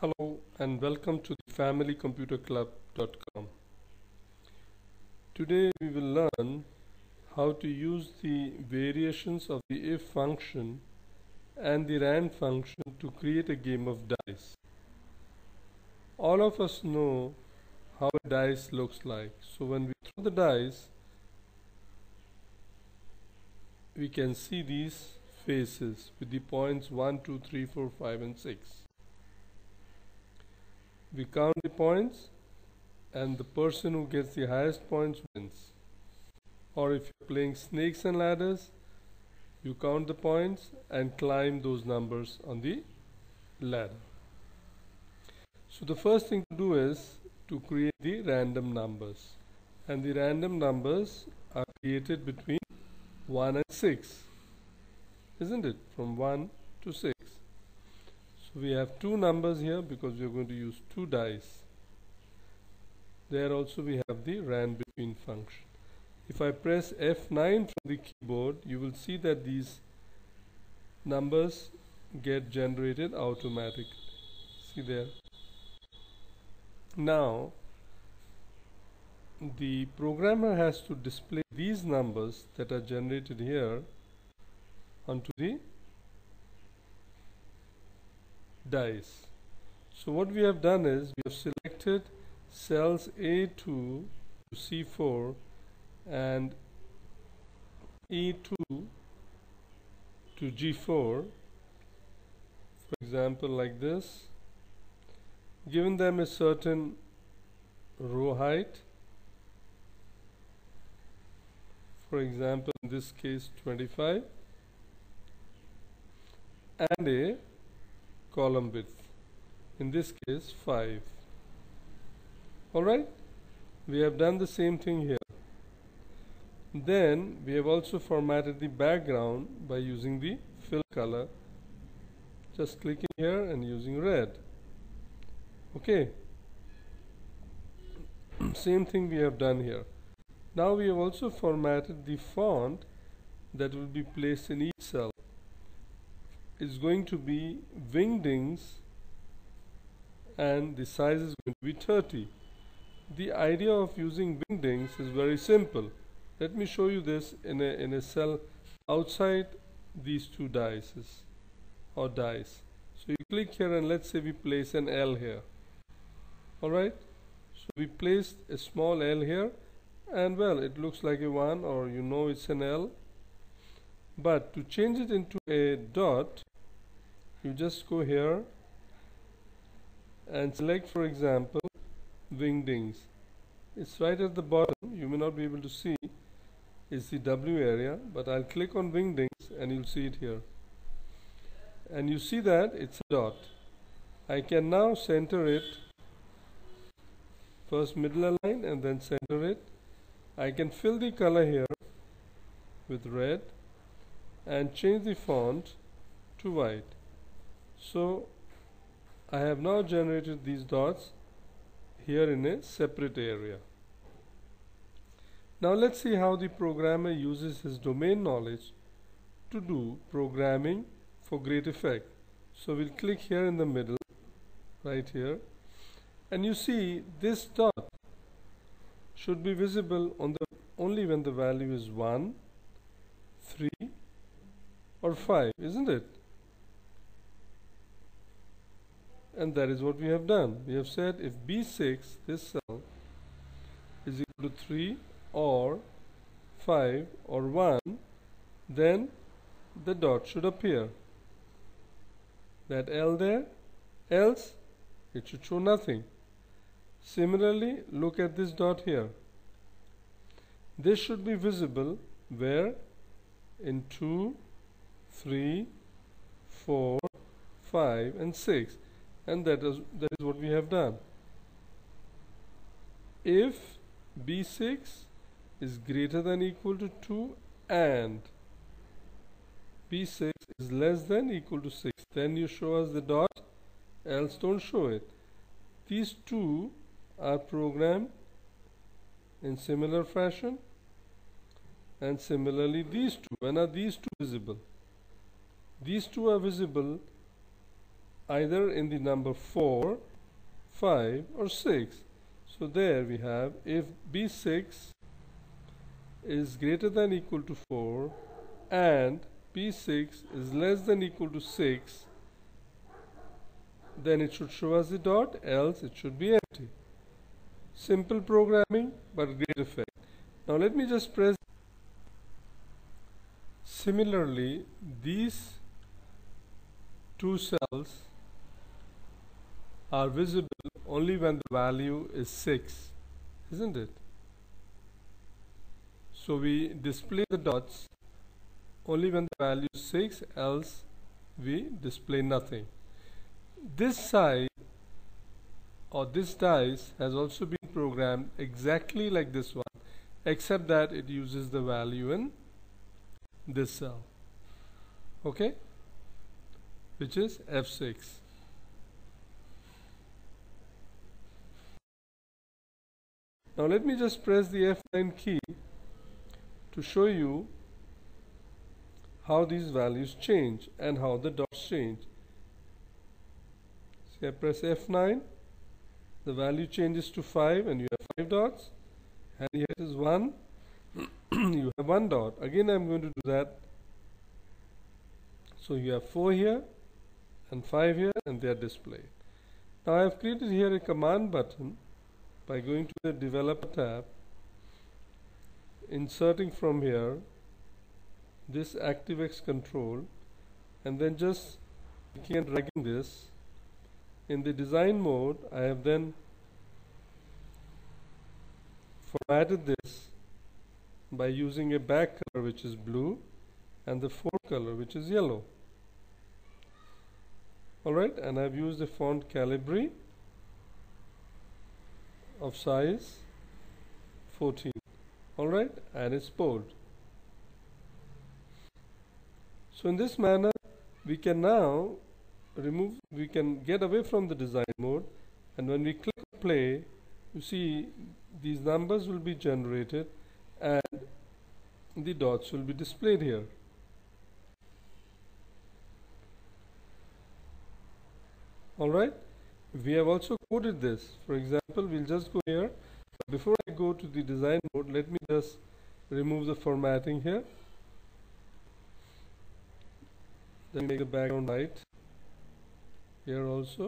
Hello and welcome to the familycomputerclub.com. Today we will learn how to use the variations of the if function and the rand function to create a game of dice. All of us know how a dice looks like. So when we throw the dice, we can see these faces with the points 1, 2, 3, 4, 5 and 6. We count the points and the person who gets the highest points wins. Or if you're playing snakes and ladders, you count the points and climb those numbers on the ladder. So the first thing to do is to create the random numbers. And the random numbers are created between 1 and 6. Isn't it? From 1 to 6. So we have two numbers here because we are going to use two dice. There also we have the Randbetween function. If I press F9 from the keyboard, you will see that these numbers get generated automatically. See there. Now the programmer has to display these numbers that are generated here onto the dice. So what we have done is we have selected cells A2 to C4 and E2 to G4, for example like this, given them a certain row height, for example in this case 25, and a column width, in this case 5. Alright, we have done the same thing here. Then we have also formatted the background by using the fill color, just clicking here and using red. Okay, same thing we have done here. Now we have also formatted the font that will be placed in each cell. Is going to be wingdings and the size is going to be 30. The idea of using wingdings is very simple. Let me show you this in a cell outside these two dice. So you click here and let's say we place an L here. Alright, so we placed a small L here and well, it looks like a 1 or you know it's an L. But to change it into a dot, you just go here and select, for example, wingdings. It's right at the bottom. You may not be able to see. It's the W area, but I'll click on wingdings and you'll see it here. And you see that it's a dot. I can now center it. First middle align and then center it. I can fill the color here with red and change the font to white. So I have now generated these dots here in a separate area. Now let's see how the programmer uses his domain knowledge to do programming for great effect. So we'll click here in the middle, right here, and you see this dot should be visible on the only when the value is 1, 3 or 5, isn't it? And that is what we have done. We have said if B6, this cell, is equal to 3 or 5 or 1, then the dot should appear. That L there, else it should show nothing. Similarly, look at this dot here. This should be visible where? In 2, 3, 4, 5 and 6. And that is what we have done. If B6 is greater than or equal to 2 and B6 is less than or equal to 6, then you show us the dot, else don't show it. These two are programmed in similar fashion, and similarly these two. When are these two visible? These two are visible either in the number 4, 5 or 6. So there we have, if B6 is greater than equal to 4 and P6 is less than equal to 6, then it should show us the dot, else it should be empty. Simple programming but great effect. Now let me just press. Similarly, these two cells are visible only when the value is 6, isn't it? So we display the dots only when the value is 6, else we display nothing. This side or this dice has also been programmed exactly like this one, except that it uses the value in this cell, okay, which is F6. Now let me just press the F9 key to show you how these values change and how the dots change. See, I press F9, the value changes to 5 and you have 5 dots, and here it is 1, you have 1 dot. Again I'm going to do that. So you have 4 here and 5 here, and they are displayed. Now I have created here a command button by going to the developer tab, inserting from here this ActiveX control, and then just clicking and dragging this. In the design mode, I have then formatted this by using a back color which is blue and the fore color which is yellow. Alright, and I've used a font Calibri of size 14. Alright, and it's bold. So in this manner we can now we can get away from the design mode, and when we click play, you see these numbers will be generated and the dots will be displayed here. Alright, we have also coded this. For example, we'll just go here. Before I go to the design mode, let me just remove the formatting here. Then make the background white here also.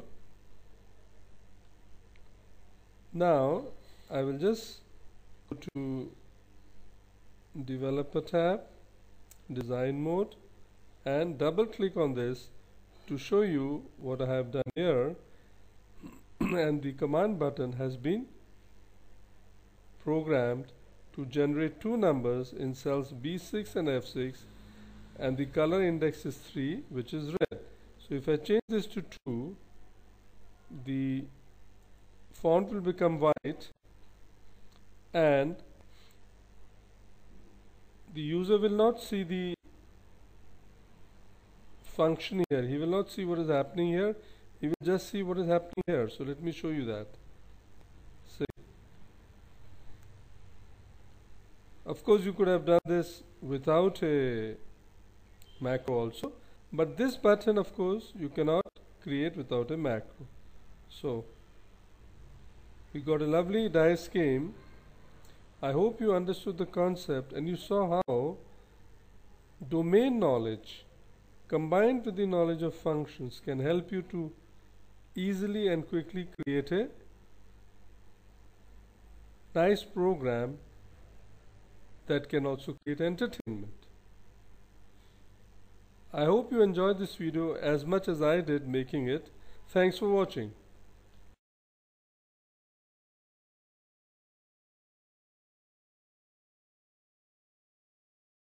Now I will just go to developer tab, design mode, and double click on this to show you what I have done here. And the command button has been programmed to generate two numbers in cells B6 and F6, and the color index is 3, which is red. So if I change this to 2, the font will become white and the user will not see the function here. He will not see what is happening here. He will just see what is happening here. So let me show you that. See. Of course, you could have done this without a macro also, but this button, of course, you cannot create without a macro. So we got a lovely dice game. I hope you understood the concept and you saw how domain knowledge combined with the knowledge of functions can help you to easily and quickly create a nice program that can also create entertainment. I hope you enjoyed this video as much as I did making it. Thanks for watching.